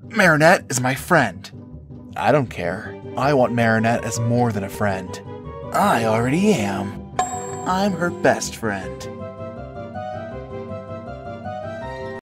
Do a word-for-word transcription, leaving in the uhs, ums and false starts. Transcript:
Marinette is my friend. I don't care. I want Marinette as more than a friend. I already am. I'm her best friend.